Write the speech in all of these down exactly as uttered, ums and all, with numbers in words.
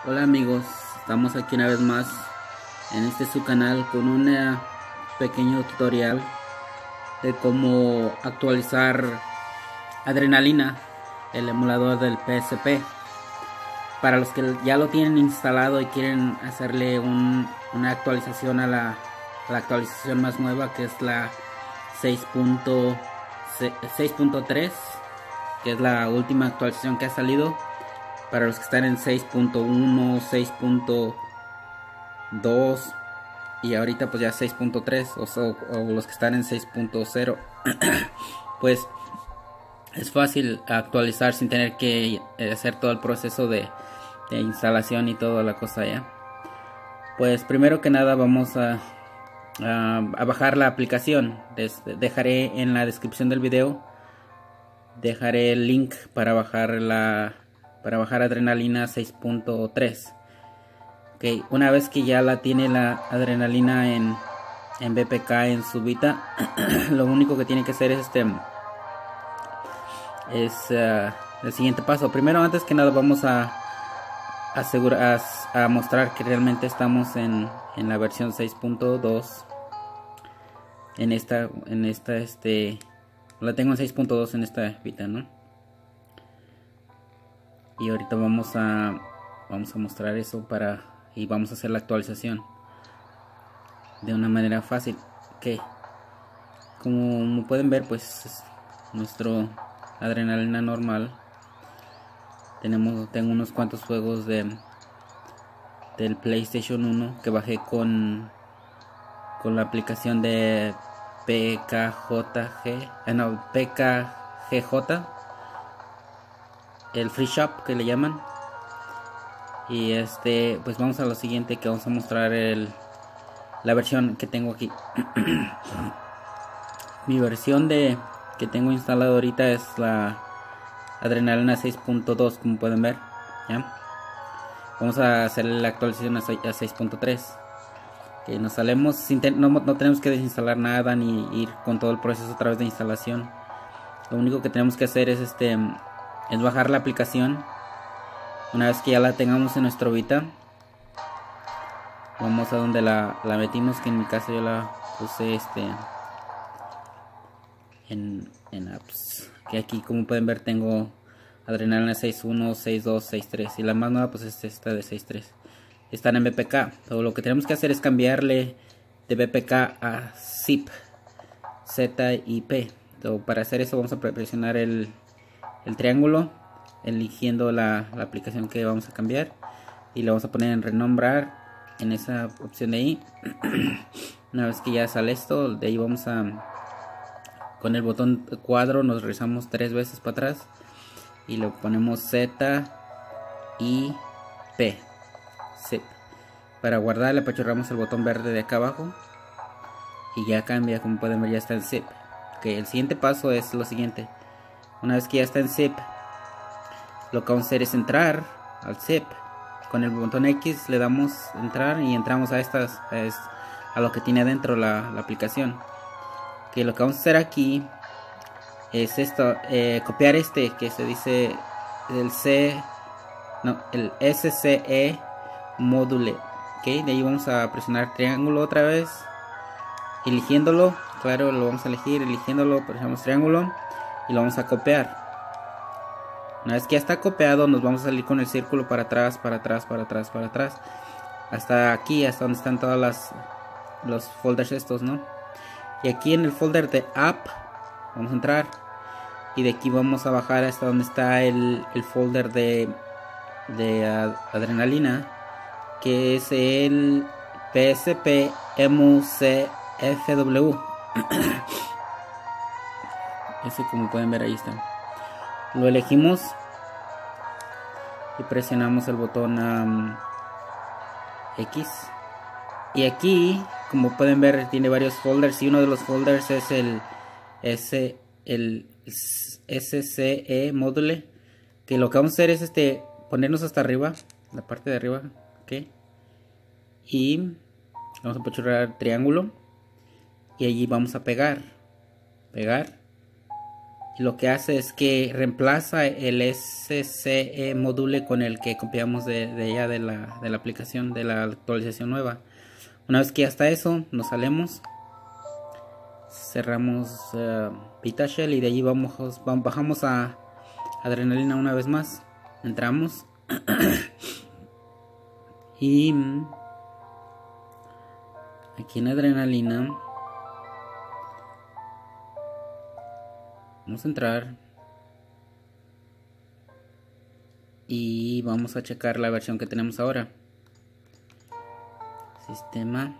Hola amigos, estamos aquí una vez más en este su canal con un pequeño tutorial de cómo actualizar Adrenalina, el emulador del P S P. Para los que ya lo tienen instalado y quieren hacerle un, una actualización a la, la actualización más nueva, que es la seis punto tres, que es la última actualización que ha salido. Para los que están en seis punto uno, seis punto dos y ahorita pues ya seis punto tres, o, o, o los que están en seis punto cero, pues es fácil actualizar sin tener que hacer todo el proceso de, de instalación y toda la cosa ya. Pues primero que nada vamos a, a, a bajar la aplicación. Des, dejaré en la descripción del video, dejaré el link para bajar la para bajar Adrenalina seis punto tres. Okay, una vez que ya la tiene la Adrenalina en, en B P K en su Vita, lo único que tiene que hacer es este es uh, el siguiente paso. Primero, antes que nada, vamos a asegurar a, a mostrar que realmente estamos en, en la versión seis punto dos. En esta en esta este la tengo en seis punto dos en esta Vita, ¿no? Y ahorita vamos a vamos a mostrar eso para y vamos a hacer la actualización de una manera fácil. Que como pueden ver, pues es nuestro Adrenalina normal. Tenemos tengo unos cuantos juegos de del PlayStation uno que bajé con con la aplicación de P K J G, eh, no, P K G J, el Free Shop que le llaman. Y este, pues vamos a lo siguiente, que vamos a mostrar el la versión que tengo aquí. Mi versión de que tengo instalado ahorita es la Adrenalina seis punto dos, como pueden ver, ¿ya? Vamos a hacer la actualización a seis punto tres. Que nos salemos sin te no, no tenemos que desinstalar nada ni ir con todo el proceso otra vez de instalación. Lo único que tenemos que hacer es este es bajar la aplicación. Una vez que ya la tengamos en nuestro Vita, vamos a donde la, la metimos, que en mi caso yo la puse este en, en apps, que aquí como pueden ver tengo Adrenalina seis punto uno, seis punto dos, seis punto tres, y la más nueva pues es esta de seis punto tres. Están en B P K. Todo lo que tenemos que hacer es cambiarle de B P K a zip, Z y P. Entonces, para hacer eso vamos a presionar el, el triángulo, eligiendo la, la aplicación que vamos a cambiar, y le vamos a poner en renombrar en esa opción de ahí. Una vez que ya sale esto, de ahí vamos a, con el botón cuadro nos regresamos tres veces para atrás y le ponemos Z y P. Zip. Para guardar le apachurramos el botón verde de acá abajo y ya cambia, como pueden ver ya está en zip. Okay, el siguiente paso es lo siguiente. Una vez que ya está en zip, lo que vamos a hacer es entrar al zip. Con el botón X le damos entrar y entramos a estas a, a lo que tiene adentro la, la aplicación. Que lo que vamos a hacer aquí es esto, eh, copiar este que se dice el C, no, el S C E Module. Okay, de ahí vamos a presionar triángulo otra vez, eligiéndolo, claro, lo vamos a elegir, eligiéndolo, presionamos triángulo y lo vamos a copiar. Una vez que ya está copiado, nos vamos a salir con el círculo para atrás, para atrás, para atrás, para atrás, hasta aquí, hasta donde están todas las los folders estos, ¿no? Y aquí en el folder de app vamos a entrar y de aquí vamos a bajar hasta donde está el, el folder de de uh, Adrenalina, que es el P S P M C F W. Ese, como pueden ver, ahí está. Lo elegimos y presionamos el botón um, X. Y aquí, como pueden ver, tiene varios folders y uno de los folders es el S, el S C E Module. Que lo que vamos a hacer es este ponernos hasta arriba, la parte de arriba, ok, y vamos a apachurrar triángulo y allí vamos a pegar, pegar, y lo que hace es que reemplaza el S C E module con el que copiamos de, de ella de la, de la aplicación, de la actualización nueva. Una vez que ya está eso, nos salemos, cerramos uh, PitaShell y de allí vamos, vamos bajamos a Adrenalina una vez más, entramos y aquí en Adrenalina vamos a entrar y vamos a checar la versión que tenemos ahora. Sistema,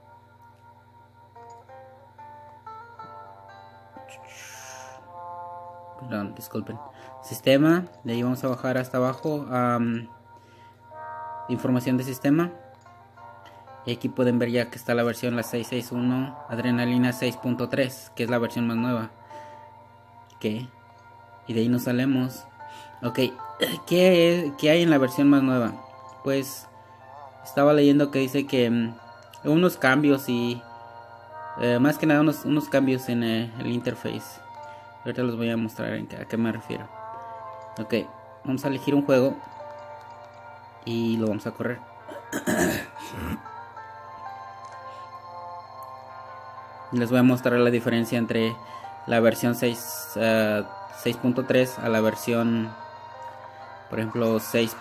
perdón, disculpen, sistema, de ahí vamos a bajar hasta abajo um, información de sistema, y aquí pueden ver ya que está la versión la seis seis uno Adrenalina seis punto tres, que es la versión más nueva. Okay. Y de ahí nos salemos. Ok, ¿qué, ¿qué hay en la versión más nueva? Pues estaba leyendo que dice que um, unos cambios y eh, más que nada unos, unos cambios en eh, el interface. Ahorita les voy a mostrar en qué, a qué me refiero. Ok, vamos a elegir un juego y lo vamos a correr. Les voy a mostrar la diferencia entre la versión seis punto tres uh, a la versión, por ejemplo, seis.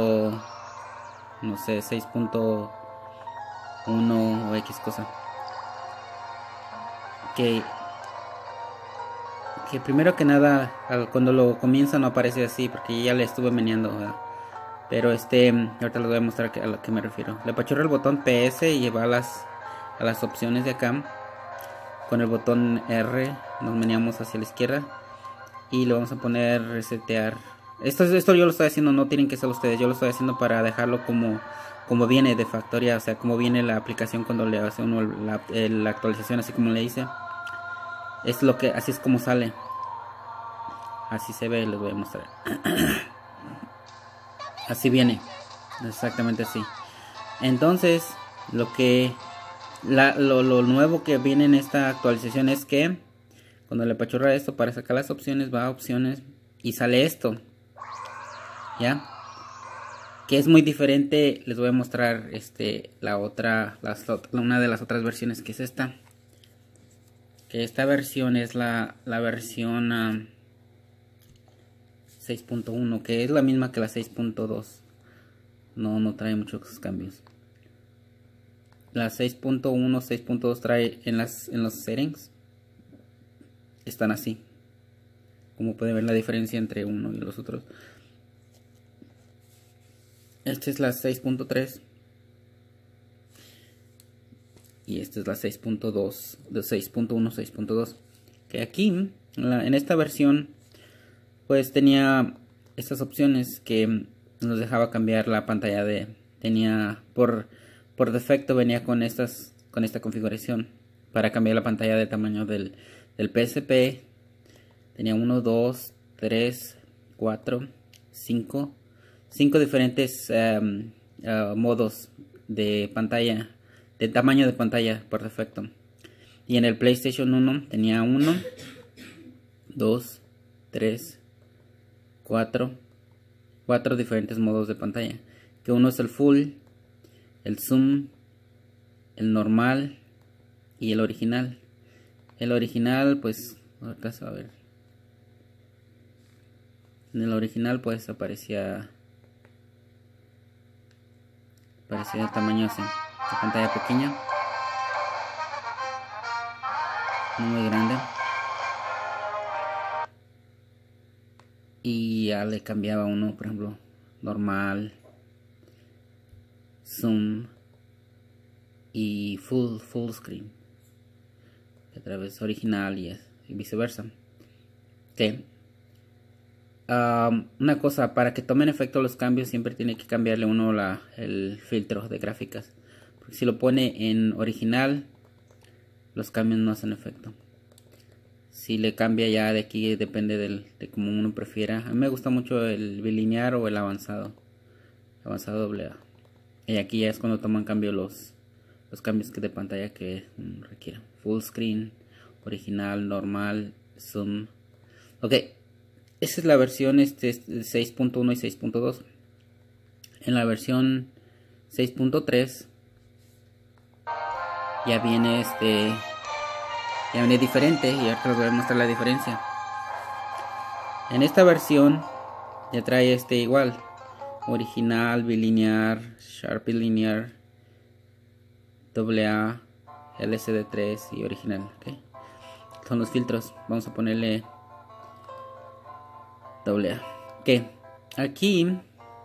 No sé, seis punto uno o X cosa. Que, que primero que nada, cuando lo comienza no aparece así, porque ya le estuve meneando, ¿verdad? Pero este, ahorita les voy a mostrar a lo que me refiero. Le apachurro el botón P S y va a las, a las opciones de acá. Con el botón R nos meneamos hacia la izquierda y le vamos a poner resetear. Esto, esto yo lo estoy haciendo, no tienen que ser ustedes. Yo lo estoy haciendo para dejarlo como, como viene de factoría, o sea, como viene la aplicación cuando le hace uno la, la actualización, así como le hice. Es lo que, así es como sale. Así se ve, les voy a mostrar. Así viene, exactamente así. Entonces, lo que la, lo, lo nuevo que viene en esta actualización es que cuando le apachurra esto para sacar las opciones, va a opciones y sale esto. ¿Ya? Que es muy diferente. Les voy a mostrar este la otra, las, una de las otras versiones, que es esta. Que esta versión es la, la versión uh, seis punto uno, que es la misma que la seis punto dos. No, no trae muchos cambios. La seis punto uno, seis punto dos trae en, las, en los settings. Están así. Como pueden ver la diferencia entre uno y los otros. Esta es la seis punto tres. Y esta es la seis punto dos. De seis punto uno, seis punto dos. Que aquí, en, la, en esta versión, pues tenía estas opciones que nos dejaba cambiar la pantalla de... Tenía por... Por defecto venía con estas con esta configuración para cambiar la pantalla de tamaño del, del P S P. Tenía uno, dos, tres, cuatro, cinco, cinco diferentes um, uh, modos de pantalla, de tamaño de pantalla por defecto. Y en el PlayStation uno tenía uno, dos, tres, cuatro, cuatro diferentes modos de pantalla. Que uno es el full, el zoom, el normal y el original. El original, pues, ahorita se va a ver. En el original, pues, aparecía aparecía el tamaño así, la pantalla pequeña, no muy grande, y ya le cambiaba uno, por ejemplo, normal, zoom y full full screen, a través original y, y viceversa. Okay. Um, una cosa, para que tomen efecto los cambios siempre tiene que cambiarle uno la, el filtro de gráficas, porque si lo pone en original los cambios no hacen efecto. Si le cambia ya de aquí depende del, de como uno prefiera. A mí me gusta mucho el bilinear o el avanzado, avanzado doble A. Y aquí ya es cuando toman cambio los, los cambios que de pantalla que um, requiera. Full screen, original, normal, zoom. Ok, esa es la versión este, seis punto uno y seis punto dos. En la versión seis punto tres ya viene este ya viene diferente, y ahora les voy a mostrar la diferencia. En esta versión ya trae este igual: original, bilinear, Sharpie linear, doble A, L C D tres y original. ¿Okay? Son los filtros. Vamos a ponerle doble A. Ok, aquí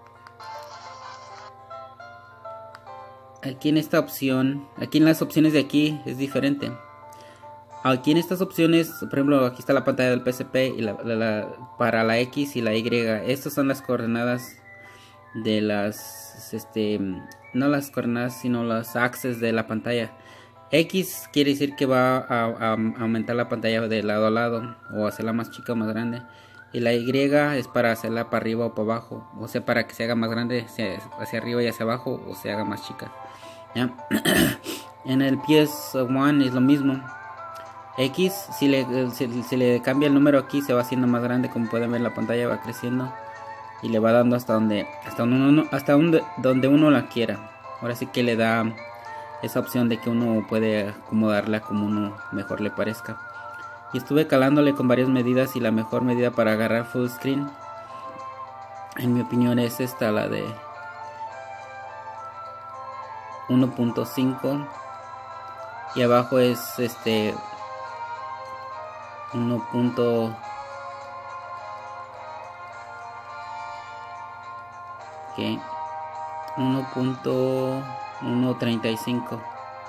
aquí en esta opción, aquí en las opciones de aquí es diferente. Aquí en estas opciones, por ejemplo, aquí está la pantalla del P S P y la, la, la, para la X y la Y. Estas son las coordenadas de las, este, no las coordenadas, sino los axes de la pantalla. X quiere decir que va a, a, a aumentar la pantalla de lado a lado, o hacerla más chica o más grande. Y la Y es para hacerla para arriba o para abajo, o sea, para que se haga más grande hacia, hacia arriba y hacia abajo, o se haga más chica. ¿Ya? En el P S uno es lo mismo. X, si le, si, si le cambia el número aquí, se va haciendo más grande. Como pueden ver, la pantalla va creciendo y le va dando hasta donde hasta uno, hasta donde, donde uno la quiera. Ahora sí que le da esa opción de que uno puede acomodarla como uno mejor le parezca. Y estuve calándole con varias medidas, y la mejor medida para agarrar full screen, en mi opinión, es esta, la de uno punto cinco, y abajo es este uno. Okay, uno punto ciento treinta y cinco.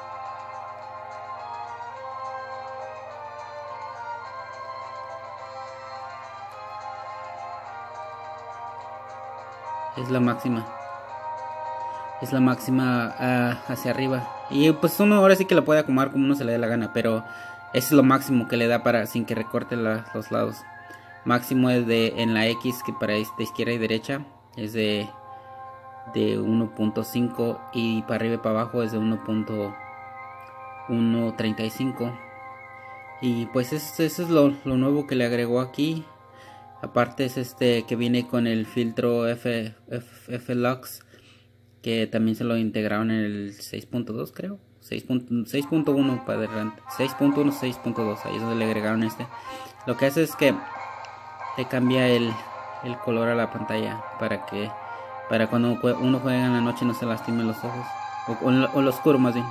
Es la máxima. Es la máxima uh, hacia arriba. Y pues uno ahora sí que la puede acomodar como uno se le dé la gana, pero es lo máximo que le da para sin que recorte la, los lados. Máximo es de en la X, que para esta izquierda y derecha es de de uno punto cinco, y para arriba y para abajo es de uno punto ciento treinta y cinco. Y pues eso, eso es lo, lo nuevo que le agregó aquí. Aparte es este que viene con el filtro F, F, F Lux, que también se lo integraron en el seis punto dos, creo. seis punto uno para adelante, seis punto uno, seis punto dos, ahí es donde le agregaron este. Lo que hace es que le cambia el, el color a la pantalla para que para cuando uno juega en la noche no se lastime los ojos, o, o, o lo oscuro más bien.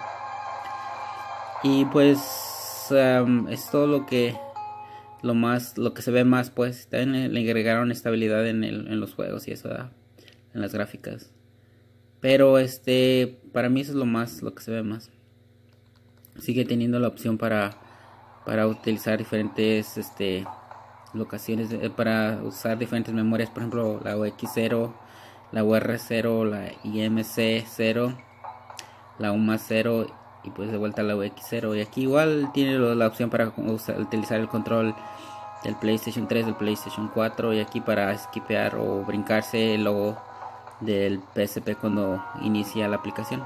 Y pues um, es todo lo que lo más lo que se ve más. Pues también le, le agregaron estabilidad en, el, en los juegos y eso, ¿verdad? En las gráficas. Pero este para mí eso es lo más lo que se ve más. Sigue teniendo la opción para para utilizar diferentes este locaciones, eh, para usar diferentes memorias, por ejemplo la U X cero, la U R cero, la I M C cero, la U M A cero, y pues de vuelta a la U X cero. Y aquí igual tiene la opción para usar, utilizar el control del PlayStation tres, del PlayStation cuatro, y aquí para skipear o brincarse el logo del P S P cuando inicia la aplicación.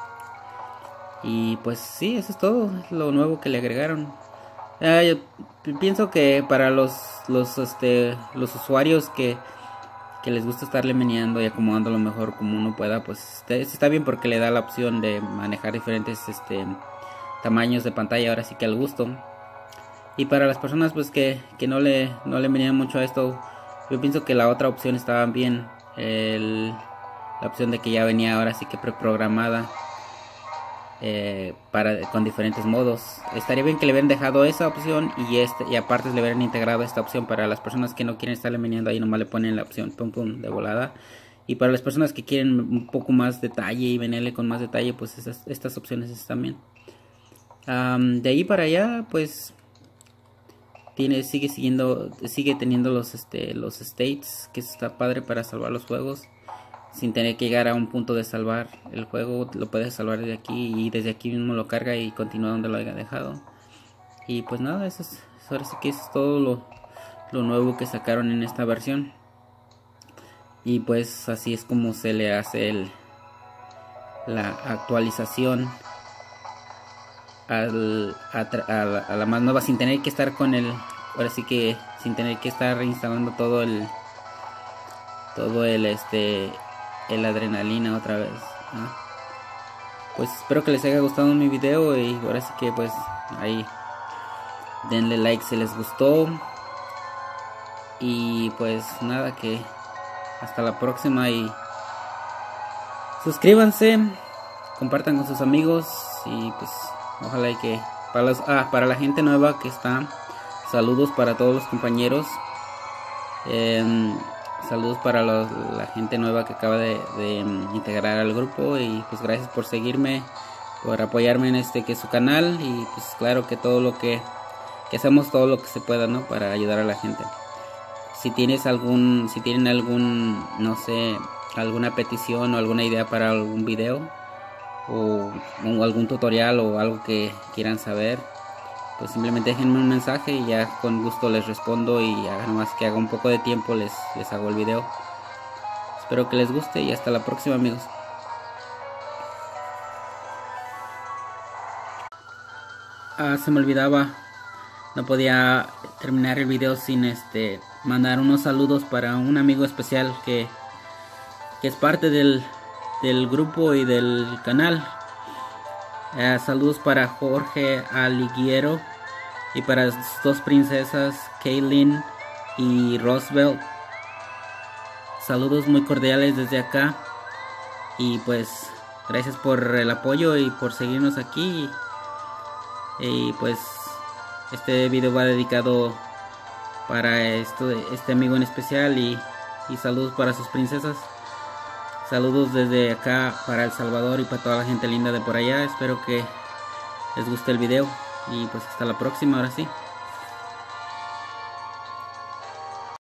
Y pues sí, eso es todo lo nuevo que le agregaron. Ah, yo pienso que para los los este los usuarios que que les gusta estarle meneando y acomodando lo mejor como uno pueda, pues está, está bien, porque le da la opción de manejar diferentes este tamaños de pantalla, ahora sí que al gusto. Y para las personas pues que, que no le no le menean mucho a esto, yo pienso que la otra opción estaba bien, el, la opción de que ya venía ahora sí que preprogramada. Eh, para con diferentes modos. Estaría bien que le hubieran dejado esa opción, y este y aparte le hubieran integrado esta opción para las personas que no quieren estarle meneando ahí, nomás le ponen la opción pum pum de volada. Y para las personas que quieren un poco más detalle y venirle con más detalle, pues esas, estas opciones están bien. Um, de ahí para allá pues tiene sigue siguiendo sigue teniendo los este los states, que está padre para salvar los juegos sin tener que llegar a un punto de salvar el juego. Lo puedes salvar desde aquí, y desde aquí mismo lo carga y continúa donde lo haya dejado. Y pues nada, eso es, ahora sí que eso es todo lo, lo nuevo que sacaron en esta versión. Y pues así es como se le hace el, la actualización al, a, a, la, a la más nueva, sin tener que estar con el ahora sí que sin tener que estar reinstalando todo el todo el este el adrenalina otra vez, ¿no? Pues espero que les haya gustado mi video y ahora sí que pues ahí denle like si les gustó y pues nada, que hasta la próxima y suscríbanse, compartan con sus amigos y pues ojalá y que para los, ah, para la gente nueva que está, saludos para todos los compañeros, eh, saludos para los, la gente nueva que acaba de, de um, integrar al grupo y pues gracias por seguirme, por apoyarme en este que es su canal y pues claro que todo lo que, que hacemos todo lo que se pueda, ¿no? Para ayudar a la gente. Si tienes algún, si tienen algún, no sé, alguna petición o alguna idea para algún video o, o algún tutorial o algo que quieran saber, pues simplemente déjenme un mensaje y ya con gusto les respondo y hagan más que haga un poco de tiempo les, les hago el video. Espero que les guste y hasta la próxima, amigos. Ah, se me olvidaba, no podía terminar el video sin este mandar unos saludos para un amigo especial que, que es parte del, del grupo y del canal. Uh, saludos para Jorge Aliguero y para sus dos princesas, Kaylin y Roosevelt. Saludos muy cordiales desde acá y pues gracias por el apoyo y por seguirnos aquí. Y pues este video va dedicado para esto, este amigo en especial y, y saludos para sus princesas. Saludos desde acá para El Salvador y para toda la gente linda de por allá. Espero que les guste el video y pues hasta la próxima, ahora sí.